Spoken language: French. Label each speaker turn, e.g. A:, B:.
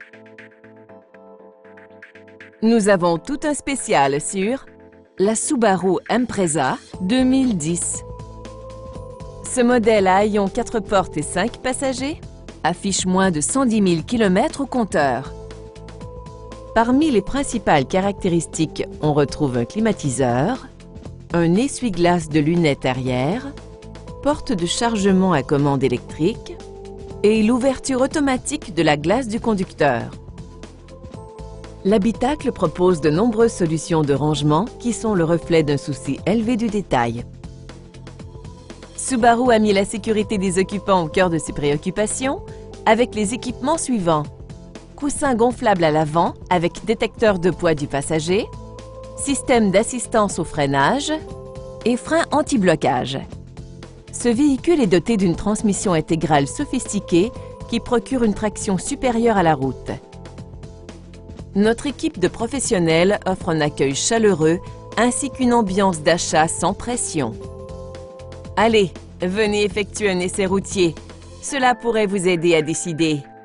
A: Nous avons tout un spécial sur la Subaru Impreza 2010. Ce modèle à haillons 4 portes et 5 passagers affiche moins de 110 000 km au compteur. Parmi les principales caractéristiques, on retrouve un climatiseur, un essuie-glace de lunettes arrière, porte de chargement à commande électrique et l'ouverture automatique de la glace du conducteur. L'habitacle propose de nombreuses solutions de rangement qui sont le reflet d'un souci élevé du détail. Subaru a mis la sécurité des occupants au cœur de ses préoccupations avec les équipements suivants. Coussin gonflable à l'avant avec détecteur de poids du passager, système d'assistance au freinage et frein anti-blocage. Ce véhicule est doté d'une transmission intégrale sophistiquée qui procure une traction supérieure à la route. Notre équipe de professionnels offre un accueil chaleureux ainsi qu'une ambiance d'achat sans pression. Allez, venez effectuer un essai routier. Cela pourrait vous aider à décider.